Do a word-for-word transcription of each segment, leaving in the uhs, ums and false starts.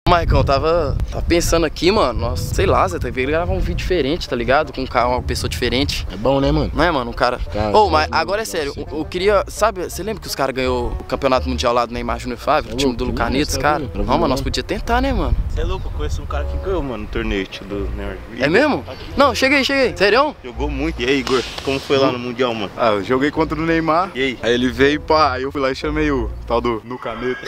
Maicon, tava, tava pensando aqui, mano. Nossa, sei lá, Zé, teve que gravar um vídeo diferente, tá ligado? Com um cara, uma pessoa diferente. É bom, né, mano? Não é, mano? Um cara. Ô, oh, mas agora é sério, eu, eu queria. Sabe, você lembra que os caras ganhou o campeonato mundial lá do Neymar Júnior cinco? O time do Lucanetes, cara? Não, mano, nós podíamos tentar, né, mano? Você é louco, eu conheço um cara que ganhou, mano, o torneio do Neymar. É mesmo? Não, cheguei, cheguei. Sério? Jogou muito. E aí, Igor, como foi lá no mundial, mano? Ah, eu joguei contra o Neymar. E aí? Aí ele veio, pá, aí eu fui lá e chamei o tal do no caneta.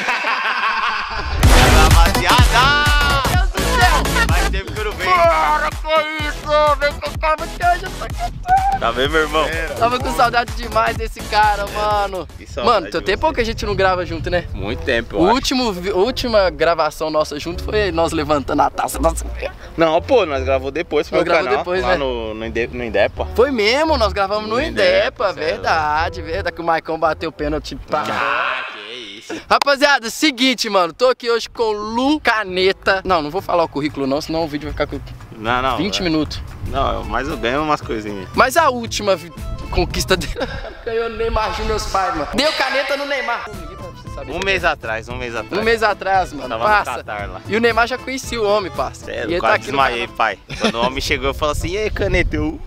Rapaziada! Deus do céu! Faz tempo que eu não venho. Bora, que isso? Vem com calma que hoje eu tô aqui. Tá vendo, meu irmão? Era. Tava com saudade demais desse cara, mano. Que saudade Mano, tem de tempo você. que a gente não grava junto, né? Muito tempo, eu O acho. último, vi- a última gravação nossa junto foi nós levantando a taça. Nossa, Não, pô, nós gravou depois pro Nós meu gravou canal, depois, lá né? no, no, Inde, no Indepa. foi mesmo, nós gravamos no No Indepa, Indepa, verdade, verdade. Que o Maicon bateu o pênalti pra. Ah, que isso. Rapaziada, seguinte, mano, tô aqui hoje com Lu Caneta. Não, não vou falar o currículo não, senão o vídeo vai ficar com Não, não. vinte é. minutos. Não, mas eu ganho umas coisinhas. Mas a última vi- conquista dele ganhou no Neymar Júnior cinco, mano. Deu caneta no Neymar. Um mês atrás, um mês atrás. Um mês atrás, mano, Tava passa. no Catar lá. E o Neymar já conhecia o homem, parça. Sério, e ele quase tá aqui no desmaiei, pai. Quando o homem chegou, eu falei assim, e aí, caneta? Eu...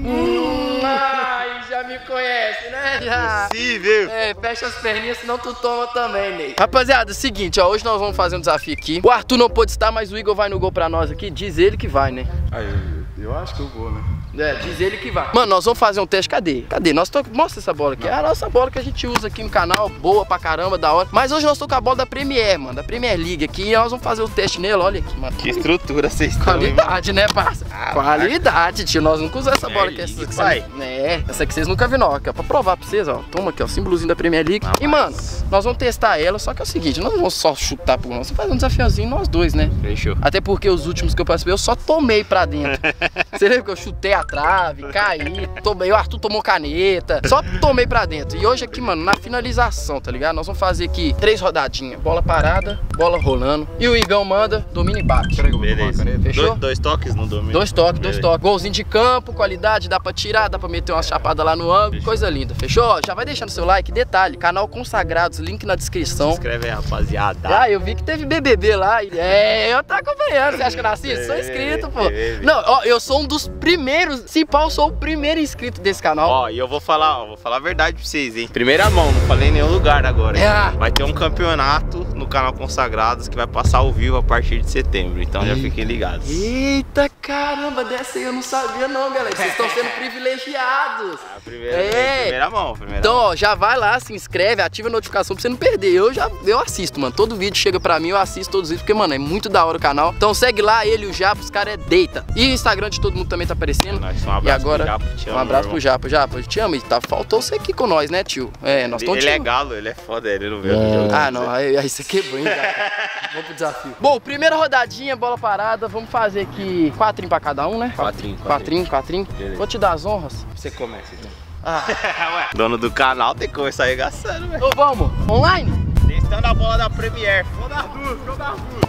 Hum, ai, já me conhece, né? Já. Possível. É, fecha as perninhas, senão tu toma também, Ney. Rapaziada, seguinte, ó, hoje nós vamos fazer um desafio aqui. O Arthur não pôde estar, mas o Igor vai no gol pra nós aqui. Diz ele que vai, né? Aí, eu, eu acho que eu vou, né? É, diz ele que vai. Mano, nós vamos fazer um teste. Cadê? Cadê? Nós tô... Mostra essa bola aqui. É a nossa bola que a gente usa aqui no canal. Boa pra caramba, da hora. Mas hoje nós estamos com a bola da Premier, mano. Da Premier League aqui. E nós vamos fazer o teste nele. Olha aqui, mano. Que estrutura vocês estão, hein, mano? Qualidade, né, parça? Ah, Qualidade, tio. Nós nunca usamos essa bola aqui. Premier Essa League, que pai. vocês... É, essa aqui vocês nunca viram, ó. Aqui, ó. Pra provar pra vocês, ó. Toma aqui, ó. Símbolozinho da Premier League. Ah, e, mano, nós vamos testar ela. Só que é o seguinte, nós não vamos só chutar pro gol. Nós vamos fazer um desafiozinho nós dois, né? Fechou. Até porque os últimos que eu participei, eu só tomei pra dentro. Você lembra que eu chutei a trave, caí, tomei, o Arthur tomou caneta, só tomei pra dentro. E hoje aqui, mano, na finalização, tá ligado? Nós vamos fazer aqui três rodadinhas. Bola parada, bola rolando. E o Igão manda, domina e bate. Peraí que eu vou tomar uma Beleza. caneta. Fechou? Dois, dois toques no domínio. Dois toques, dois Beleza. toques. Golzinho de campo, qualidade, dá pra tirar, dá pra meter uma chapada lá no ângulo. Fechou. Coisa linda, fechou? Ó, já vai deixando seu like. Detalhe, canal Consagrados, link na Se descrição. inscreve aí, rapaziada. Ah, eu vi que teve B B B lá. e- É, eu tô acompanhando. Você acha que eu não assisto? Sou inscrito, pô. Não, ó, eu sou um dos primeiros. Se pau, eu sou o primeiro inscrito desse canal. Ó, e eu vou falar, ó, vou falar a verdade pra vocês, hein? Primeira mão, não falei em nenhum lugar agora. hein? É. Vai ter um campeonato no canal Consagrados que vai passar ao vivo a partir de setembro. Então já fiquem ligados. Eita caramba, dessa aí eu não sabia não, galera. Vocês estão sendo privilegiados. A primeira, É. primeira mão, primeira Então, mão. ó, já vai lá, se inscreve, ativa a notificação pra você não perder. Eu já eu assisto, mano. Todo vídeo chega pra mim, eu assisto todos os vídeos, porque, mano, é muito da hora o canal. Então segue lá, ele e o Japa, os caras é deita. E o Instagram de todo mundo também tá aparecendo. Nós, um abraço E agora, pro Japa, te amo, um abraço meu pro Japa. Japa, eu te amo. E tá, faltou você aqui com nós, né, tio? É, nós estamos Ele é galo, ele é foda, ele não veio no jogo. Ah, não, aí, aí você quebrou, hein, Japa? Vamos pro desafio. Bom, primeira rodadinha, bola parada. Vamos fazer aqui quatrinho pra cada um, né? Quatrinho, Quatrinho, quatrinho. Beleza. Vou te dar as honras. Você começa então. Ah. Ué, dono do canal tem que começar arregaçando, velho. Ô, vamos, online? Testando a bola da Premier. Ficou das duas, ficou das duas.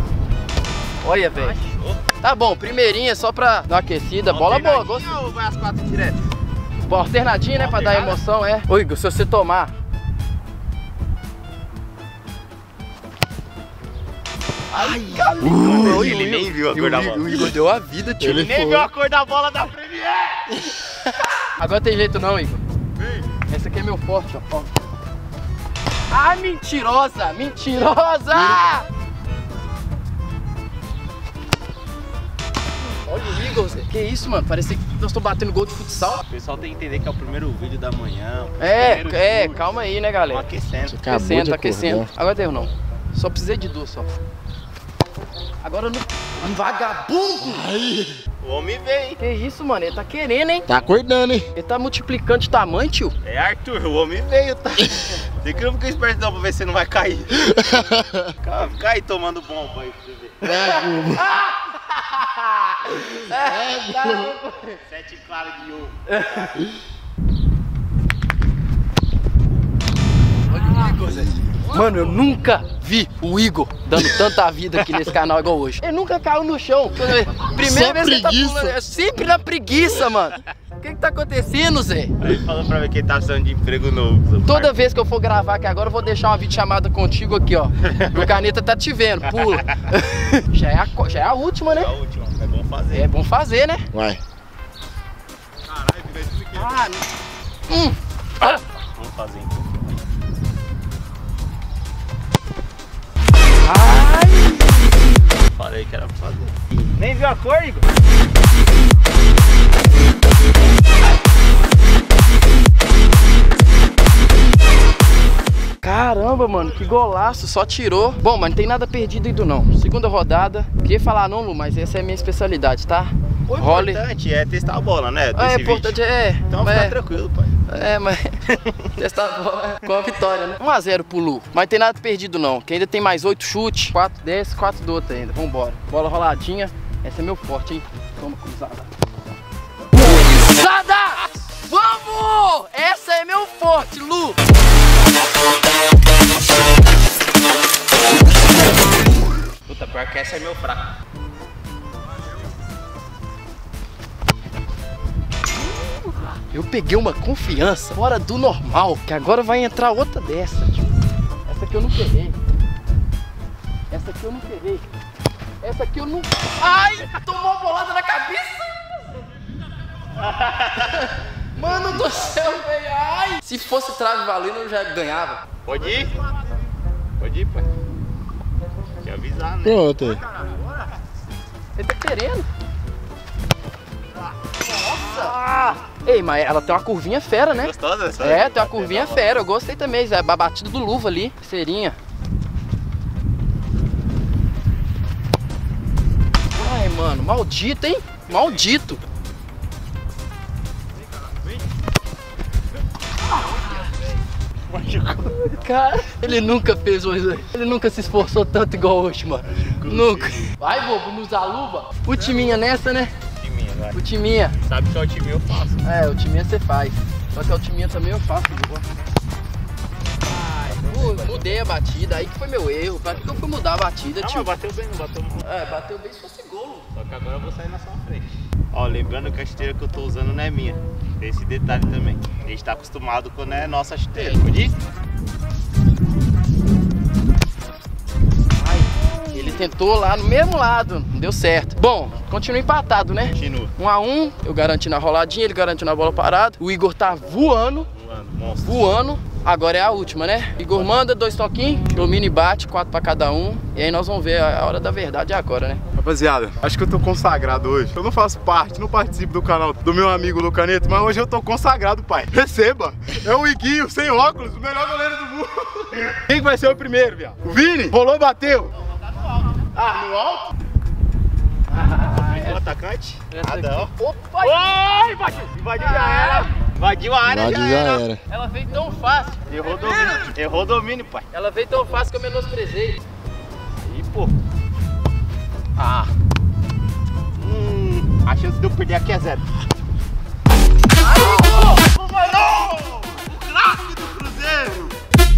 Olha, velho. Tá bom, primeirinha só pra dar uma aquecida. Bola boa, gostei. Ou vai às quatro direto? Boa, alternadinha, né? Pra dar Alternada? emoção, é. Ô, Igor, se você tomar. Ai, Uh, ele nem viu a cor da bola. O Igor deu a vida, tio. Ele nem viu a cor da bola da Premier. Agora tem jeito não, Igor. Essa aqui é meu forte, ó. Ai, mentirosa! Mentirosa! Olha o Igor, Zé. Que isso, mano? Parece que nós estamos batendo gol de futsal. O pessoal tem que entender que é o primeiro vídeo da manhã. É, primeiro é, chute. calma aí, né, Tô galera? aquecendo. Acabou Aquecendo, de tá aquecendo. acordar. Agora deu não. Só precisei de duas só. Agora no. Um vagabundo! O homem vem. Que isso, mano? Ele tá querendo, hein? Tá acordando, hein? Ele tá multiplicando de tamanho, tio. É Arthur, o homem veio, tá? Tem que não ficar esperto não pra ver se você não vai cair. Calma, fica aí tomando bomba aí pra você ver. É, tá. Sete claras de ovo. Olha o Igor, Zé. Mano, eu nunca vi o Igor dando tanta vida aqui nesse canal igual hoje. Ele nunca caiu no chão. Primeira Só vez que ele tá preguiça. pulando. É sempre na preguiça, mano. que que tá acontecendo, Zé? Aí ele falou pra mim que ele tá precisando de emprego novo. Toda vez que eu for gravar aqui agora, eu vou deixar uma videochamada contigo aqui, ó. O Caneta tá te vendo, pula. já, é a, já é a última, né? É a última, é bom fazer. É bom fazer, né? Vai. Caralho, vira isso aqui. Ah, hum. Ah. Vamos fazer então. Ai! Falei que era pra fazer. Nem viu a cor, Igor? Caramba, mano, que golaço, só tirou. Bom, mas não tem nada perdido ainda não. Segunda rodada. Queria falar não, Lu, mas essa é a minha especialidade, tá? O Role... importante é testar a bola, né? Ah, é importante, é. Então mas... fica tranquilo, pai. É, mas testar a bola com a vitória, né? um a zero pro Lu. Mas não tem nada perdido não, que ainda tem mais oito chutes. quatro desse, quatro do outro ainda. Vambora. Bola roladinha. Essa é meu forte, hein? Toma, cruzada. Cruzada! Vamos! Essa é meu forte, Lu! Puta, pior que essa é meu fraco. Eu peguei uma confiança fora do normal, que agora vai entrar outra dessa, tipo. Essa aqui eu não peguei. Essa aqui eu não peguei. Essa aqui eu não... Ai! Tomou uma bolada na cabeça! Mano do céu, velho! Ai! Se fosse trave valendo, eu já ganhava. Pode ir? Pode ir, pai. Te avisar, né? Pronto aí. Ele tá querendo. Nossa! Ei, mas ela tem uma curvinha fera, né? Gostosa essa? É, tem uma curvinha fera. Eu gostei também. É a batida do luva ali. Serinha. Ai, mano. Maldito, hein? Maldito. Cara, ele nunca fez hoje. Ele nunca se esforçou tanto igual hoje, mano. Nunca. Vai, bobo, não usar luva. O timinha nessa, né? Timinha, vai. O timinha. Sabe que é o time eu faço. É, o timinha você faz. Só que o timinha também eu faço, bobo. Ai, mudei a batida, aí que foi meu erro. Pra que eu fui mudar a batida, Não, tio? mas bateu bem, não bateu mal. É, bateu bem se fosse gol. Só que agora eu vou sair na sua frente. Ó, lembrando que a chuteira que eu tô usando não é minha. Tem esse detalhe também. A gente tá acostumado quando é nossa chuteira. Pode ir? Ai, ele tentou lá no mesmo lado, não deu certo. Bom, continua empatado, né? Continua. Um a um, eu garanti na roladinha, ele garantiu na bola parada. O Igor tá voando, Voando, monstro. voando. Agora é a última, né? Igor manda dois toquinhos, domina e bate, quatro pra cada um. E aí nós vamos ver a hora da verdade agora, né? Rapaziada, acho que eu tô consagrado hoje. Eu não faço parte, não participo do canal do meu amigo Lucaneto, mas hoje eu tô consagrado, pai. Receba! É o Iguinho, sem óculos, o melhor goleiro do mundo. Quem que vai ser o primeiro, viado? O Vini? Rolou, bateu. Ah, no alto? O atacante? Essa Nada, ó. aqui. Opa! Oh, invadiu! Invadiu, já era! Invadiu a área, Invadiu, já, já era. era. Ela veio tão fácil. Errou o domínio. Errou o domínio, pai. Ela veio tão fácil que eu menosprezei. Aí, pô. Ah. Hum, a chance de eu perder aqui é zero. Ai, Igor! Mano! O craque do Cruzeiro!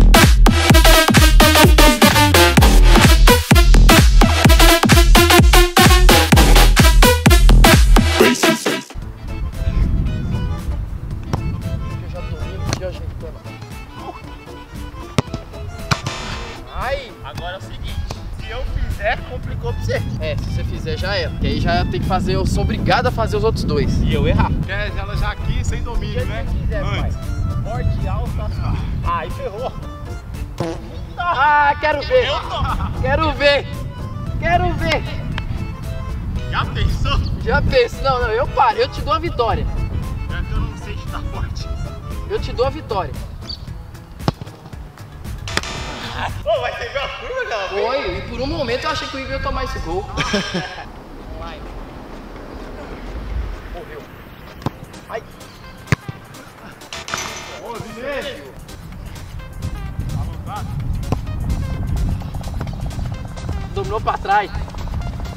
Eu já tô indo, já ajeitando. Ai! Agora é o seguinte, se eu fizer, complicou pra você. É, se você fizer já é. Porque aí já tem que fazer, eu sou obrigado a fazer os outros dois. E eu errar. Quer ela já aqui, sem domínio, né? Antes. Forte, alta. Ah, aí ferrou. Ah, quero ver! Eu tô. Quero ver! Quero ver! Já pensou? Já penso, não, não, eu paro, eu te dou a vitória. É que eu não sei chutar forte. Eu te dou a vitória. Pô, vai ter a curva, galera? Foi, e por um momento eu achei que o Igor ia tomar esse gol. Morreu. Ai. Ô, Vinícius. Dominou pra trás.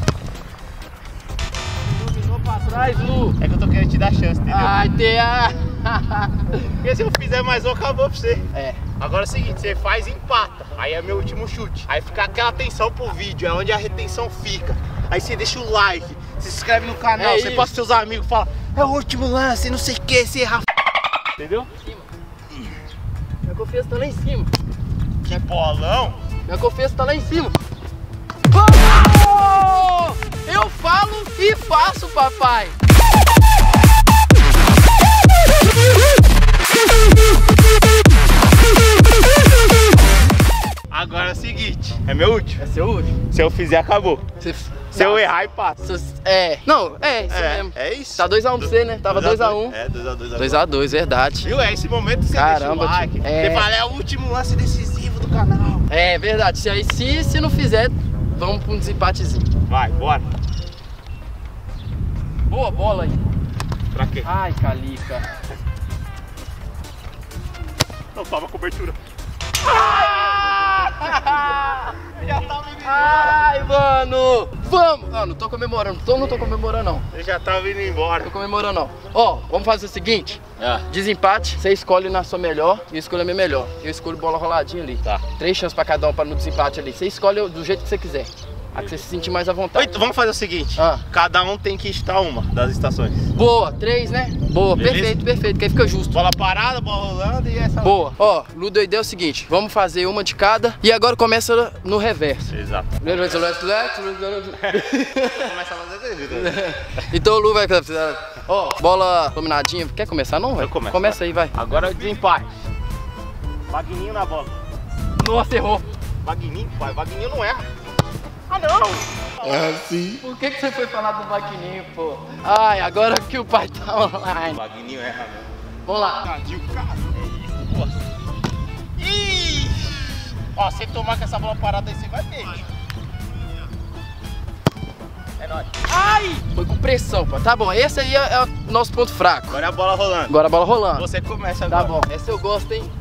Dominou pra trás, Lu. É que eu tô querendo te dar chance, entendeu? Ai, tem a... Porque se eu fizer mais um, acabou pra você. É. Agora é o seguinte, você faz e empata. Aí é meu último chute. Aí fica aquela atenção pro vídeo, é onde a retenção fica. Aí você deixa o like, se inscreve no canal, É você isso. passa pros seus amigos e fala, é o último lance, não sei o que, se errar. Entendeu? Minha confiança tá lá em cima. Que bolão! Minha confiança tá lá em cima. Vamos! Eu falo e faço, papai. Agora é o seguinte, é meu último. É seu último. Se eu fizer, acabou. Você... Se eu errar, empata. É. Não, é isso É, mesmo. é isso. Tá dois a um pra você, né? Tava dois a um. É, dois a dois. dois a dois, verdade. Viu? É esse momento que você Caramba, deixa o like. tio. É. Você fala, é o último lance decisivo do canal. É verdade. Se, aí, se, se não fizer, vamos pra um desempatezinho. Vai, bora. Boa bola aí. Pra quê? Ai, Calica. Não toma cobertura. Já tá me Ai, mano. Vamos. Não, não tô comemorando. Tô, não tô comemorando, não. Eu já tava indo embora. Tô comemorando, não. Ó, vamos fazer o seguinte. Ah. Desempate, você escolhe na sua melhor e eu escolho a minha melhor. Eu escolho bola roladinha ali. Tá. Três chances pra cada um pra no desempate ali. Você escolhe do jeito que você quiser. A que você se sentir mais à vontade. Então, vamos fazer o seguinte. Ah. Cada um tem que estar uma das estações. Boa, três, né? Boa, Beleza? perfeito, perfeito, que aí fica justo. Bola parada, bola rolando e essa... Boa. Ó, Ludo, a ideia é o seguinte, vamos fazer uma de cada e agora começa no reverso. Exato. Começa a fazer... Então o Lu vai... Ó, bola dominadinha. Quer começar não, velho? Eu começo. Começa aí, vai. Agora é o desempate. Vagninho na bola. Nossa, errou. Vagninho, pai. Vagninho não erra. Ah, não. É assim. Por que, que você foi falar do Vagninho, pô? Ai, agora que o pai tá online. Vagninho erra mesmo. Vamos lá. Cadinho, cara. É isso, boa. Ih! Ó, se tomar com essa bola parada aí, você vai ter. É nóis. Ai! Foi com pressão, pô. Tá bom, esse aí é, é o nosso ponto fraco. Agora é a bola rolando. Agora a bola rolando. Você começa agora. Tá bom, essa eu gosto, hein?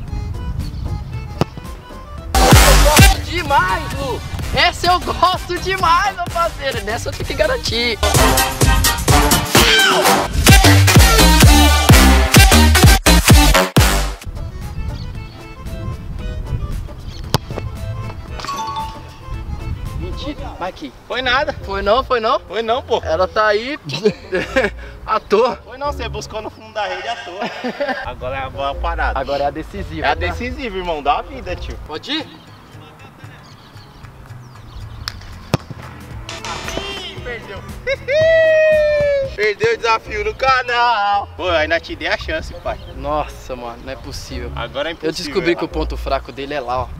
Eu gosto demais, Lu! Essa eu gosto demais, meu parceiro! Nessa eu tenho que garantir. Mentira, vai aqui. Foi nada. Foi não, foi não? Foi não, pô. Ela tá aí à toa. Foi não, você buscou no fundo da rede à toa. Agora é a bola parada. Agora é a decisiva. É a tá? decisiva, irmão. Dá a vida, tio. Pode ir? Ih, perdeu. Perdeu o desafio no canal. Pô, ainda te dei a chance, pai. Nossa, mano, não é possível. Agora é impossível. Eu descobri que lá. o ponto fraco dele é lá, ó.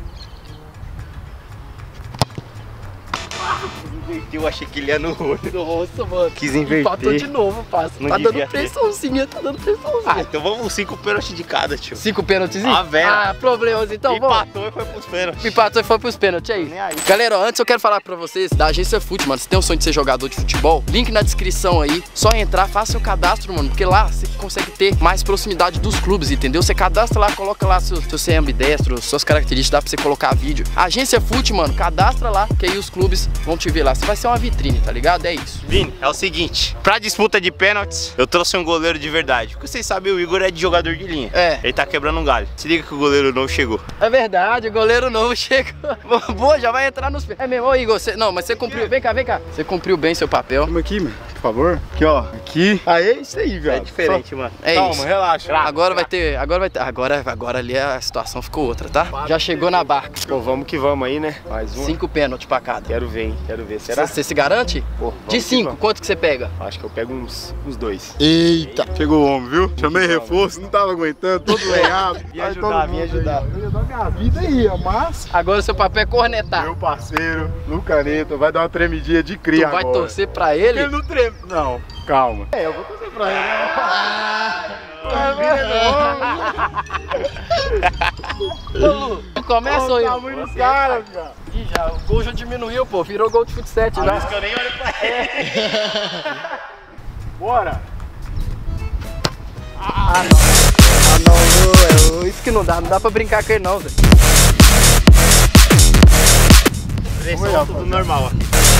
Eu achei que ele ia no olho. Nossa, mano. Quis inverter. Empatou de novo, parça. Não Tá devia dando ter. pressãozinha, tá dando pressãozinha. Ah, então vamos cinco pênaltis de cada, tio. Cinco pênaltis? Ah, velho. Ah, problemas então, vamos. Empatou e foi pros pênaltis. Empatou e foi pros pênaltis, é isso. Nem aí. Galera, ó, antes eu quero falar pra vocês da Agência Fute, mano. Se tem um sonho de ser jogador de futebol, link na descrição aí. Só entrar, faça seu cadastro, mano. Porque lá você consegue ter mais proximidade dos clubes, entendeu? Você cadastra lá, coloca lá se você é ambidestro, suas características, dá pra você colocar vídeo. Agência Fute, mano, cadastra lá, que aí os clubes vão te ver lá. Você vai ser uma vitrine, tá ligado? É isso. Vini, é o seguinte, pra disputa de pênaltis, eu trouxe um goleiro de verdade. Porque vocês sabem, o Igor é de jogador de linha. É. Ele tá quebrando um galho. Se liga que o goleiro novo chegou. É verdade, o goleiro novo chegou. Boa, já vai entrar nos... É mesmo, ô Igor, você... não, mas você cumpriu... Vem cá, vem cá. Você cumpriu bem seu papel. Vamos aqui, mano, por favor. Aqui, ó. Aqui. Aí é isso aí, velho. É diferente, mano. É Calma, isso. relaxa. Agora vai ter... Agora vai ter... Agora, agora ali a situação ficou outra, tá? Já chegou na barca. Pô, vamos que vamos aí, né? Mais um. Cinco pênaltis pra cada. Quero ver, hein? Quero ver. Será? Você se garante? Pô, vamos De que cinco, vamos. quanto que você pega? Acho que eu pego uns, uns dois. Eita. Chegou o homem, viu? Chamei reforço, não tava aguentando, todo lenhado. Me ajudar, me ajudar. Eu ia dar minha vida aí, ó, mas... Agora o seu papel é cornetar. Meu parceiro, no Caneta, vai dar uma tremidinha de cria Tu vai agora. torcer pra ele? Ele não treme. Não, calma. É, eu vou torcer pra ele. Ô, Lu, começa Olha aí. o tamanho dos caras, cara. Ih, já, o gol já diminuiu, pô. Virou gol de futsal Por já. isso que eu nem olho pra ele. Bora. Ah, não. Ah, não, Lu, é, isso que não dá. Não dá pra brincar com ele, não, Zé. Pressão tudo normal, ó.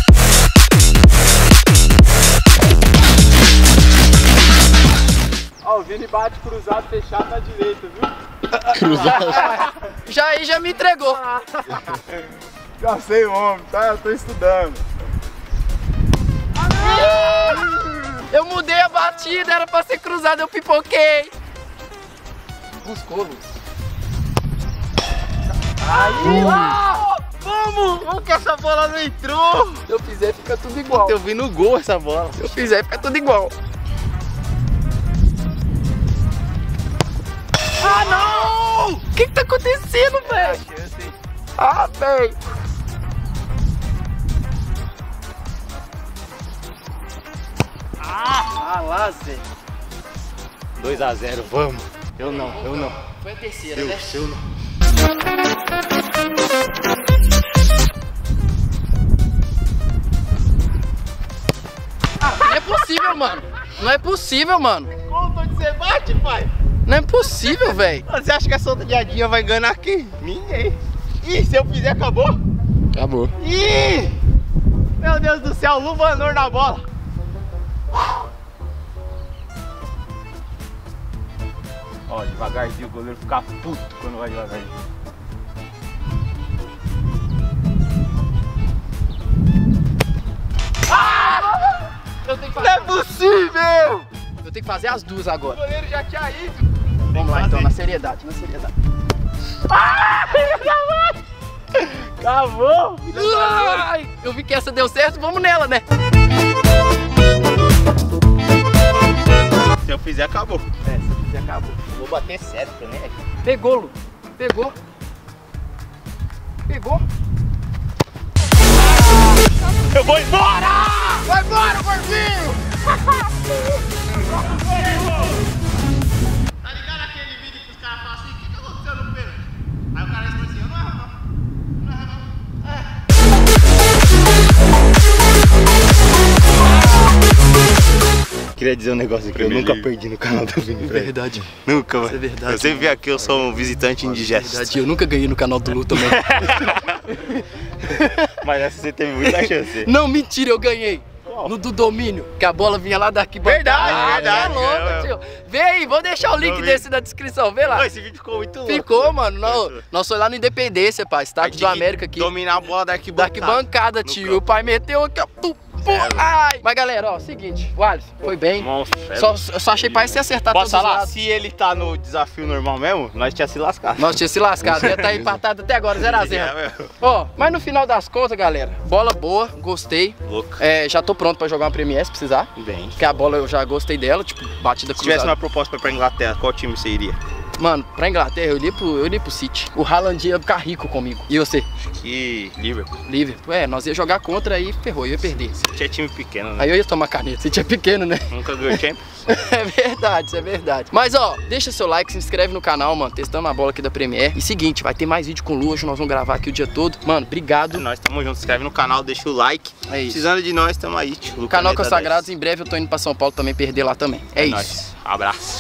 Ó Ó, o Vini bate cruzado fechado na direita, viu? Cruzado. Já aí já me entregou. Já sei o homem, tá? Eu tô estudando. Eu mudei a batida, era pra ser cruzado, eu pipoquei. Buscou, Lucas. Aí, lá! Vamos! Como que essa bola não entrou? Se eu fizer, fica tudo igual. Eu vi no gol essa bola. Se eu fizer, fica tudo igual. Ah, não! O que que tá acontecendo, velho? Ah, velho. Ah, lá, Zé. dois a zero, vamos. Eu não, eu não. Foi a terceira, Eu, né? eu não. Não é possível, mano. Não é possível, mano. Como você bate, pai? Não é possível, velho. Você acha que essa outra diadinha vai enganar quem? Ninguém. Ih, se eu fizer, acabou? Acabou. Ih! Meu Deus do céu, luvanor na bola. Ó, devagarzinho, o goleiro fica puto quando vai devagarzinho. Ah! Eu tenho que fazer. Não é possível! Eu tenho que fazer as duas agora. O goleiro já tinha ido. Vamos lá então, na seriedade, na seriedade. Ah, acabou! Ai, eu vi que essa deu certo, vamos nela, né? Se eu fizer, acabou. É, se eu fizer, acabou. Vou bater certo, né? Pegou, Lu. Pegou. Pegou. Eu vou embora! Vai embora, gordinho! Tá ligado aquele vídeo que os caras falam assim, o que, que aconteceu no pênalti? Aí o cara responde assim, eu não erro não. Não erro não. É. Queria dizer um negócio aqui, eu nunca perdi no canal do Vini. Verdade. Nunca, Isso é verdade. Eu sempre vi aqui, eu sou um visitante indigesto. Verdade, eu nunca ganhei no canal do Lu também. Mas essa você teve muita chance. Não, mentira, eu ganhei. No do domínio, que a bola vinha lá daqui. Verdade, ah, verdade. É louco, é, tio. Vê aí, vou deixar o link Domínio. desse na descrição, vê lá. Pô, esse vídeo ficou muito louco. Ficou, mano. Nós, nós foi lá no Independência, pai. Estádio do América aqui. Dominar a bola da Da arquibancada. arquibancada, No tio. campo. O pai meteu aqui, ó. Pum, pum, ai. Mas galera, ó, seguinte. O Alisson foi bem. Monstro. Só, só achei pra se acertar todos Posso os falar? lados. Se ele tá no desafio normal mesmo, nós tinha se lascado. Nós tinha se lascado. Ia tá empatado até agora, zero a zero. É mesmo. Ó, mas no final das contas, galera, bola boa, gostei. Louco. É, já tô pronto pra jogar uma Premier se precisar. Bem. Porque a bola eu já gostei dela, tipo, batida Se tivesse cruzada. uma proposta pra ir pra Inglaterra, qual time você iria? Mano, pra Inglaterra eu iria pro, eu iria pro City. O Haaland ia ficar rico comigo. E você? Que Liverpool. Liverpool. É, nós ia jogar contra e ferrou, eu ia perder. Tinha time pequeno, né? Aí eu ia tomar caneta. Você tinha pequeno, né? Nunca ganhou Champions. É verdade, isso é verdade. Mas ó, deixa seu like, se inscreve no canal, mano. Testando a bola aqui da Premier. E seguinte, vai ter mais vídeo com o Lu. Hoje nós vamos gravar aqui o dia todo. Mano, obrigado. Nós tamo junto. Se inscreve no canal, deixa o like. É isso. Precisando de nós, tamo aí. Tio. Canal Caneta Consagrados, dez. em breve eu tô indo pra São Paulo também perder lá também. É, É isso. nóis. Abraço.